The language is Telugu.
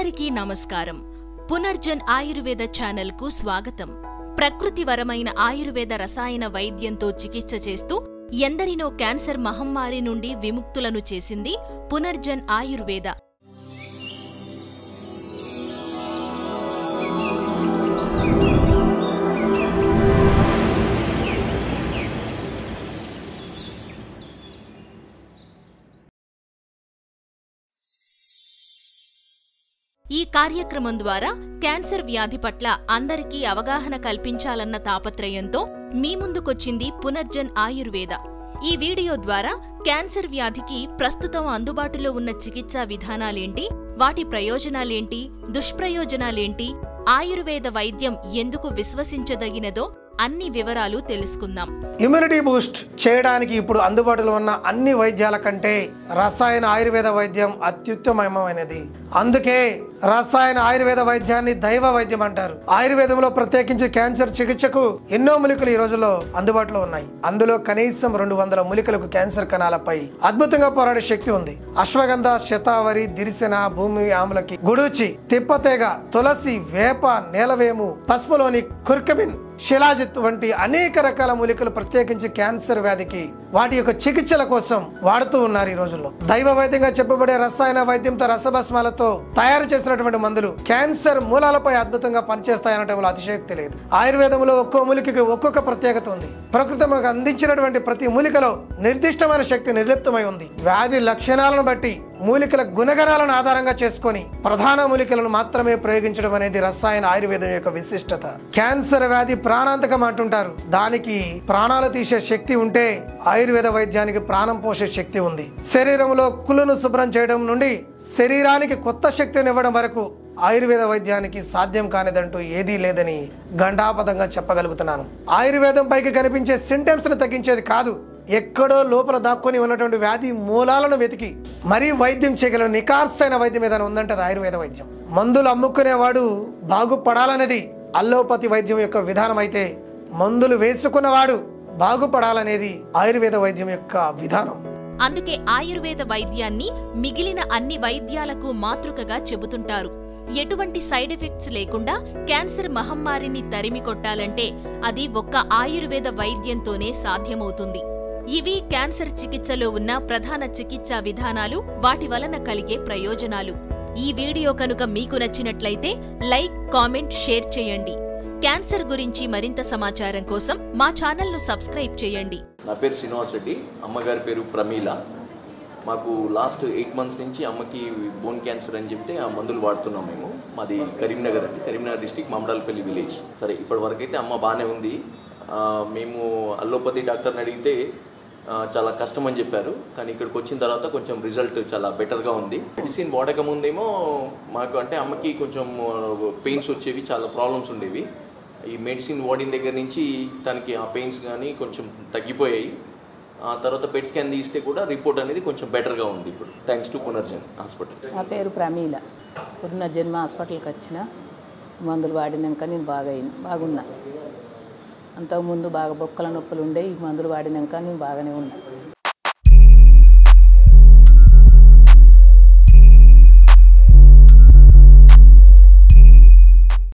అందరికీ నమస్కారం. పునర్జన్ ఆయుర్వేద ఛానల్ కు స్వాగతం. ప్రకృతివరమైన ఆయుర్వేద రసాయన వైద్యంతో చికిత్స చేస్తూ ఎందరినో క్యాన్సర్ మహమ్మారి నుండి విముక్తులను చేసింది పునర్జన్ ఆయుర్వేద. ఈ కార్యక్రమం ద్వారా క్యాన్సర్ వ్యాధి పట్ల అందరికీ అవగాహన కల్పించాలన్న తాపత్రయంతో మీ ముందుకొచ్చింది పునర్జన్ ఆయుర్వేద. ఈ వీడియో ద్వారా క్యాన్సర్ వ్యాధికి ప్రస్తుతం అందుబాటులో ఉన్న చికిత్సా విధానాలేంటి, వాటి ప్రయోజనాలేంటి, దుష్ప్రయోజనాలేంటి, ఆయుర్వేద వైద్యం ఎందుకు విశ్వసించదగినదో అన్ని వివరాలు తెలుసుకుందాం. ఇమ్యూనిటీ బూస్ట్ చేయడానికి ఇప్పుడు అందుబాటులో ఉన్న అన్ని వైద్యాల కంటే రసాయన ఆయుర్వేద వైద్యం అత్యుత్తమమైనది. అందుకే రసాయన ఆయుర్వేద వైద్యాన్ని దైవ వైద్యం అంటారు. ఆయుర్వేదంలో ప్రత్యేకించి క్యాన్సర్ చికిత్సకు ఎన్నో మూలికలు ఈ రోజుల్లో అందుబాటులో ఉన్నాయి. అందులో కనీసం 200 మూలికలకు క్యాన్సర్ కణాలపై అద్భుతంగా పోరాడే శక్తి ఉంది. అశ్వగంధ, శతావరి, దిరిసెన, భూమి ఆమ్లకి, గుడూచి, తిప్పతేగ, తులసి, వేప, నేలవేము, పసుపులోని కుర్కమిన్, శిలాజిత్ వంటి అనేక రకాల మూలికలు ప్రత్యేకించి క్యాన్సర్ వ్యాధికి వాటి యొక్క చికిత్సల కోసం వాడుతూ ఉన్నారు. ఈ రోజుల్లో దైవ వైద్యంగా చెప్పబడే రసాయన వైద్యంతో రసభస్మాలతో తయారు చేసినటువంటి మందులు క్యాన్సర్ మూలాలపై అద్భుతంగా పనిచేస్తాయనటంలో అతిశయోక్తి లేదు. ఆయుర్వేదంలో ఒక్కో మూలికకి ఒక్కొక్క ప్రత్యేకత ఉంది. ప్రకృతి మనకు అందించినటువంటి ప్రతి మూలికలో నిర్దిష్టమైన శక్తి నిర్లిప్తమై ఉంది. వ్యాధి లక్షణాలను బట్టి మూలికల గుణగణాలను ఆధారంగా చేసుకొని ప్రధాన మూలికలను మాత్రమే ప్రయోగించడం అనేది రసాయన ఆయుర్వేదం యొక్క విశిష్టత. క్యాన్సర్ వ్యాధి ప్రాణాంతకం అంటుంటారు. దానికి ప్రాణాలు తీసే శక్తి ఉంటే ఆయుర్వేద వైద్యానికి ప్రాణం పోసే శక్తి ఉంది. శరీరంలో కుళ్ళును శుభ్రం చేయడం నుండి శరీరానికి కొత్త శక్తిని ఇవ్వడం వరకు ఆయుర్వేద వైద్యానికి సాధ్యం కానిదంటూ ఏదీ లేదని ఘంటాపథంగా చెప్పగలుగుతున్నాను. ఆయుర్వేదం పైకి కనిపించే సింటమ్స్ ను తగ్గించేది కాదు, ఎక్కడో లోపల దాక్కుని ఉన్నటువంటి వ్యాధి మూలాలను వెతికి మరీ వైద్యం చేయగల నికార్సైన వైద్యం ఏదైనా ఉందంటే అది ఆయుర్వేద వైద్యం. మందులు అమ్ముకునేవాడు బాగుపడాలనేది అల్లోపతి వైద్యం యొక్క విధానం అయితే, మందులు వేసుకున్నవాడు బాగుపడాలనేది ఆయుర్వేద వైద్యం యొక్క విధానం. అందుకే ఆయుర్వేద వైద్యాన్ని మిగిలిన అన్ని వైద్యాలకు మాతృకగా చెబుతుంటారు. ఎటువంటి సైడ్ ఎఫెక్ట్స్ లేకుండా క్యాన్సర్ మహమ్మారిని తరిమి కొట్టాలంటే అది ఒక్క ఆయుర్వేద వైద్యంతోనే సాధ్యమవుతుంది. ఇవి క్యాన్సర్ చికిత్సలో ఉన్న ప్రధాన చికిత్సా విధానాలు, వాటి వలన కలిగే ప్రయోజనాలు. ఈ వీడియో కనుక మీకు నచ్చినట్లయితే లైక్, కామెంట్, షేర్ చేయండి. క్యాన్సర్ గురించి మరింత సమాచారం కోసం మా ఛానల్ను సబ్స్క్రైబ్ చేయండి. నా పేరు శ్రీనివాస్ రెడ్డి, అమ్మగారి పేరు ప్రమీల. మాకు లాస్ట్ 8 months నుంచి అమ్మకి బోన్ క్యాన్సర్ అని చెప్తే ఆ మందులు వాడుతున్నాం మేము. మాది కరీంనగర్ అండి, కరీంనగర్ డిస్టిక్, మామిడాలపల్లి విలేజ్. సరే, ఇప్పటి వరకు అయితే అమ్మ బాగానే ఉంది. మేము అల్లోపతి డాక్టర్ని అడిగితే చాలా కష్టం అని చెప్పారు, కానీ ఇక్కడికి వచ్చిన తర్వాత కొంచెం రిజల్ట్ చాలా బెటర్గా ఉంది. మెడిసిన్ వాడక ముందేమో మాకు అంటే అమ్మకి కొంచెం పెయిన్స్ వచ్చేవి, చాలా ప్రాబ్లమ్స్ ఉండేవి. ఈ మెడిసిన్ వాడిన దగ్గర నుంచి తనకి ఆ పెయిన్స్ కానీ కొంచెం తగ్గిపోయాయి. ఆ తర్వాత పెట్ స్కాన్ తీస్తే కూడా రిపోర్ట్ అనేది కొంచెం బెటర్గా ఉంది ఇప్పుడు, థ్యాంక్స్ టు పునర్జన్ హాస్పిటల్. నా పేరు ప్రమీల. పునర్జన్మ హాస్పిటల్కి వచ్చిన, మందులు వాడినాక నేను బాగున్నా. అంతకుముందు బాగా బొక్కల నొప్పులు ఉండే, ఈ మందులు వాడినాక నేను బాగానే ఉన్నా.